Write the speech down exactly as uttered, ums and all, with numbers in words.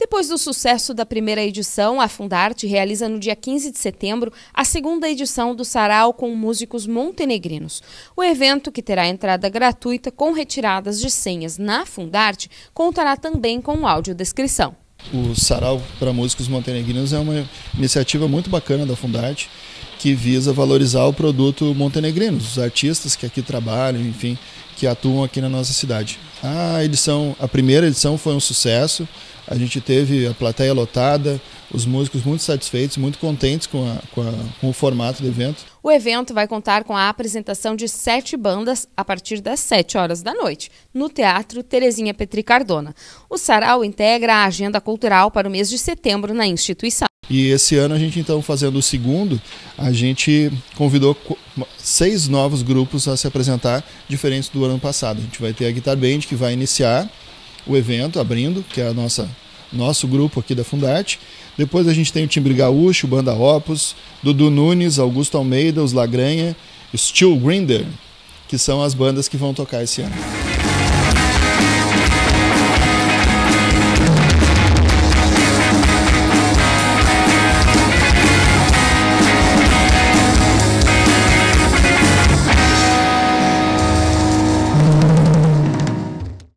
Depois do sucesso da primeira edição, a Fundarte realiza no dia quinze de setembro a segunda edição do Sarau com músicos montenegrinos. O evento, que terá entrada gratuita com retiradas de senhas na Fundarte, contará também com audiodescrição. O Sarau para músicos montenegrinos é uma iniciativa muito bacana da Fundarte, que visa valorizar o produto montenegrino, os artistas que aqui trabalham, enfim, que atuam aqui na nossa cidade. A edição, a primeira edição foi um sucesso, a gente teve a plateia lotada, os músicos muito satisfeitos, muito contentes com, a, com, a, com o formato do evento. O evento vai contar com a apresentação de sete bandas a partir das sete horas da noite, no Teatro Terezinha Petri Cardona. O Sarau integra a agenda cultural para o mês de setembro na instituição. E esse ano a gente, então, fazendo o segundo, a gente convidou seis novos grupos a se apresentar, diferentes do ano passado. A gente vai ter a Guitar Band, que vai iniciar o evento, abrindo, que é a nossa nosso grupo aqui da Fundarte. Depois a gente tem o Timbre Gaúcho, Banda Opus, Dudu Nunes, Augusto Almeida, Os Lagranha, Steel Grinder, que são as bandas que vão tocar esse ano.